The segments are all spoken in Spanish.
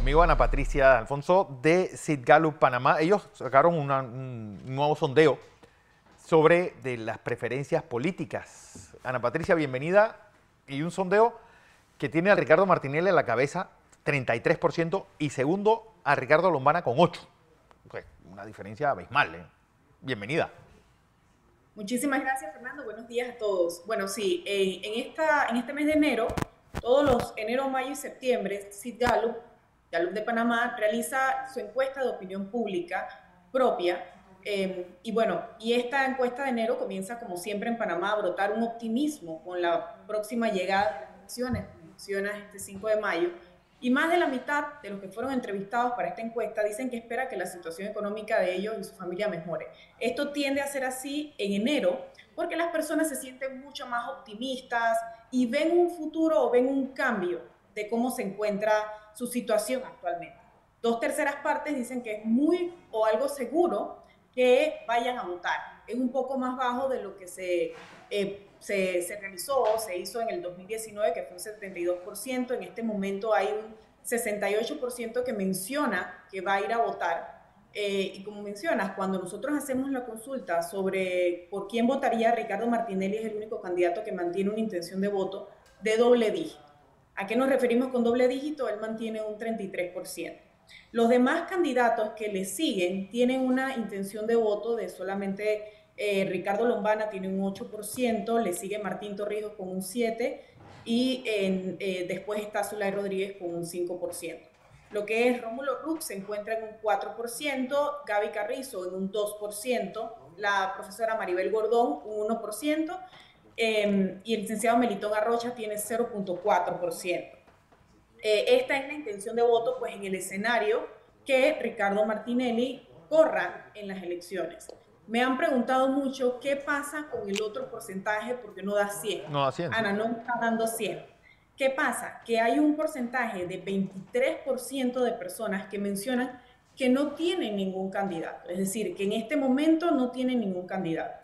conmigo Ana Patricia Alfonso de Sid Gallup Panamá. Ellos sacaron un nuevo sondeo sobre de las preferencias políticas. Ana Patricia, bienvenida. Y un sondeo que tiene a Ricardo Martinelli a la cabeza, 33%, y segundo a Ricardo Lombana con 8%. Okay, una diferencia abismal, ¿eh? Bienvenida. Muchísimas gracias, Fernando. Buenos días a todos. Bueno, sí, en este mes de enero, todos los enero, mayo y septiembre, Sid Gallup de Panamá, realiza su encuesta de opinión pública propia. Y esta encuesta de enero comienza, como siempre en Panamá, a brotar un optimismo con la próxima llegada de las elecciones, como mencionas, este 5 de mayo. Y más de la mitad de los que fueron entrevistados para esta encuesta dicen que espera que la situación económica de ellos y su familia mejore. Esto tiende a ser así en enero porque las personas se sienten mucho más optimistas y ven un futuro o ven un cambio de cómo se encuentra su situación actualmente. 2/3 partes dicen que es muy o algo seguro que vayan a votar. Es un poco más bajo de lo que se realizó, se hizo en el 2019, que fue un 72%. En este momento hay un 68% que menciona que va a ir a votar. Y como mencionas, cuando nosotros hacemos la consulta sobre por quién votaría, Ricardo Martinelli es el único candidato que mantiene una intención de voto de doble dígito. ¿A qué nos referimos con doble dígito? Él mantiene un 33%. Los demás candidatos que le siguen tienen una intención de voto de solamente Ricardo Lombana tiene un 8%, le sigue Martín Torrijos con un 7% y después está Zulay Rodríguez con un 5%. Lo que es Rómulo Rux se encuentra en un 4%, Gaby Carrizo en un 2%, la profesora Maribel Gordón un 1%, y el licenciado Melitón Arrocha tiene 0.4%. Esta es la intención de voto, pues, en el escenario que Ricardo Martinelli corra en las elecciones. Me han preguntado mucho qué pasa con el otro porcentaje porque no da 100. No da 100, ¿sí? Ana, no está dando 100. ¿Qué pasa? Que hay un porcentaje de 23% de personas que mencionan que no tienen ningún candidato, es decir, que en este momento no tienen ningún candidato.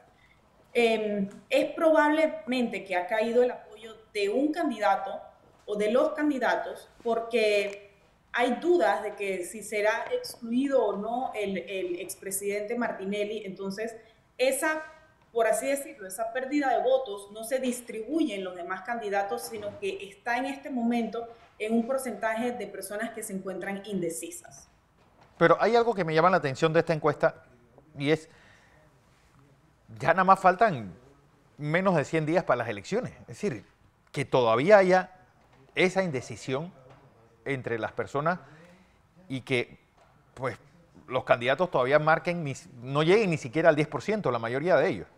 Es probablemente que ha caído el apoyo de un candidato o de los candidatos porque hay dudas de que si será excluido o no el expresidente Martinelli. Entonces, por así decirlo, esa pérdida de votos no se distribuye en los demás candidatos, sino que está en este momento en un porcentaje de personas que se encuentran indecisas. Pero hay algo que me llama la atención de esta encuesta y es, ya nada más faltan menos de 100 días para las elecciones. Es decir, que todavía haya esa indecisión entre las personas y que pues los candidatos todavía no lleguen ni siquiera al 10%, la mayoría de ellos.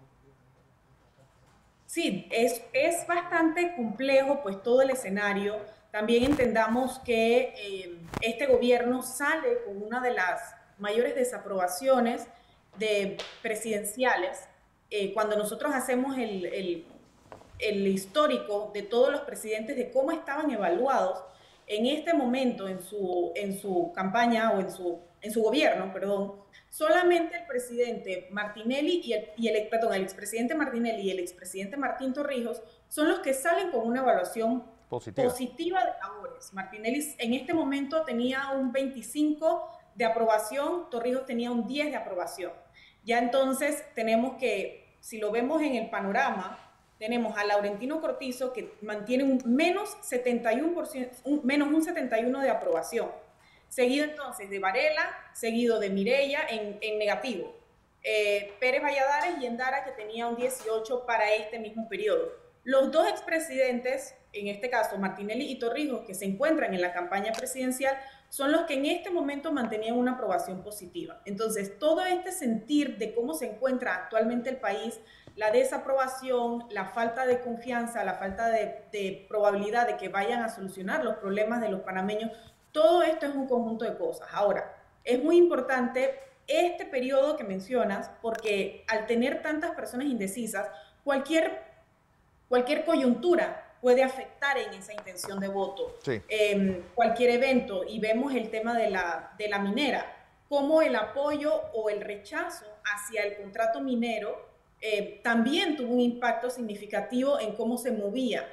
Sí, es bastante complejo pues todo el escenario. También entendamos que este gobierno sale con una de las mayores desaprobaciones presidenciales. Cuando nosotros hacemos el histórico de todos los presidentes, de cómo estaban evaluados en este momento en su campaña o en su gobierno, perdón, solamente el presidente Martinelli el expresidente Martinelli y el expresidente Martín Torrijos son los que salen con una evaluación positiva de labores. Martinelli en este momento tenía un 25 de aprobación, Torrijos tenía un 10 de aprobación. Ya entonces tenemos que, si lo vemos en el panorama, tenemos a Laurentino Cortizo que mantiene un menos 71%, menos un 71% de aprobación. Seguido entonces de Varela, seguido de Mireya en negativo. Pérez Valladares y Endara, que tenía un 18 para este mismo periodo. Los dos expresidentes, en este caso Martinelli y Torrijos, que se encuentran en la campaña presidencial, son los que en este momento mantenían una aprobación positiva. Entonces, todo este sentir de cómo se encuentra actualmente el país, la desaprobación, la falta de confianza, la falta de probabilidad de que vayan a solucionar los problemas de los panameños, todo esto es un conjunto de cosas. Ahora, es muy importante este periodo que mencionas, porque al tener tantas personas indecisas, cualquier coyuntura puede afectar en esa intención de voto. Sí. Cualquier evento, y vemos el tema de la minera, cómo el apoyo o el rechazo hacia el contrato minero también tuvo un impacto significativo en cómo se movía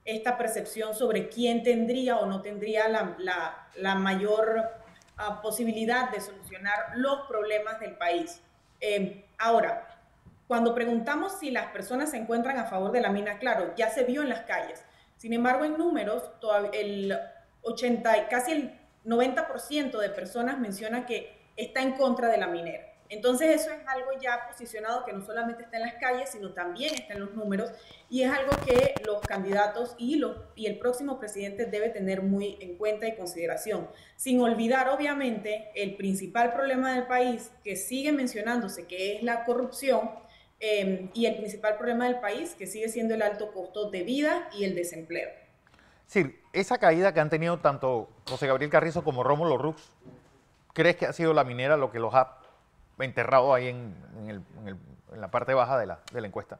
esta percepción sobre quién tendría o no tendría la mayor posibilidad de solucionar los problemas del país. Ahora, cuando preguntamos si las personas se encuentran a favor de la mina, claro, ya se vio en las calles. Sin embargo, en números, el 80, casi el 90% de personas menciona que está en contra de la minera. Entonces eso es algo ya posicionado que no solamente está en las calles, sino también está en los números, y es algo que los candidatos y el próximo presidente debe tener muy en cuenta y consideración, sin olvidar obviamente el principal problema del país que sigue mencionándose, que es la corrupción, y el principal problema del país, que sigue siendo el alto costo de vida y el desempleo. Sí, esa caída que han tenido tanto José Gabriel Carrizo como Rómulo Rux, ¿crees que ha sido la minera lo que los ha enterrado ahí en la parte baja de la encuesta?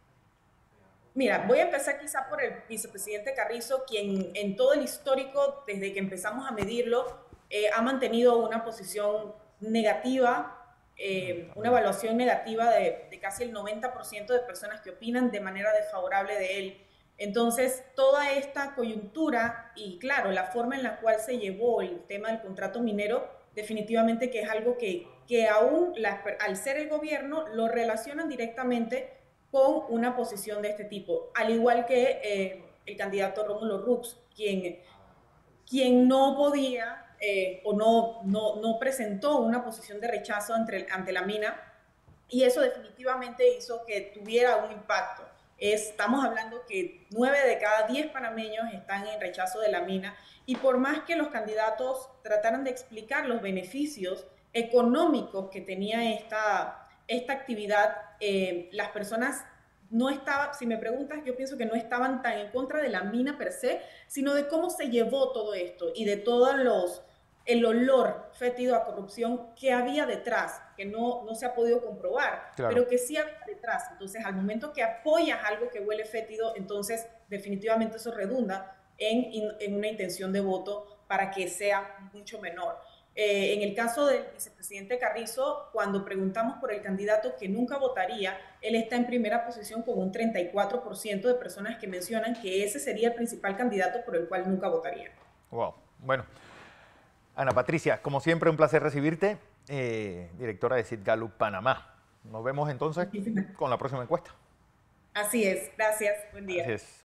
Mira, voy a empezar quizá por el vicepresidente Carrizo, quien en todo el histórico, desde que empezamos a medirlo, ha mantenido una posición negativa, una evaluación negativa de casi el 90% de personas que opinan de manera desfavorable de él. Entonces, toda esta coyuntura y, claro, la forma en la cual se llevó el tema del contrato minero, definitivamente que es algo que aún al ser el gobierno lo relacionan directamente con una posición de este tipo, al igual que el candidato Rómulo Rux, quien no podía o no presentó una posición de rechazo ante la mina, y eso definitivamente hizo que tuviera un impacto. Estamos hablando que 9 de cada 10 panameños están en rechazo de la mina, y por más que los candidatos trataran de explicar los beneficios económicos que tenía esta actividad, las personas no estaban, si me preguntas, yo pienso que no estaban tan en contra de la mina per se, sino de cómo se llevó todo esto y de todos el olor fétido a corrupción que había detrás, que no se ha podido comprobar, Claro. pero que sí había detrás. Entonces, al momento que apoyas algo que huele fétido, entonces definitivamente eso redunda en una intención de voto para que sea mucho menor. En el caso del vicepresidente Carrizo, cuando preguntamos por el candidato que nunca votaría, él está en primera posición con un 34% de personas que mencionan que ese sería el principal candidato por el cual nunca votaría. Wow. Bueno, Ana Patricia, como siempre, un placer recibirte, directora de Sid Gallup Panamá. Nos vemos entonces con la próxima encuesta. Así es, gracias, buen día. Así es.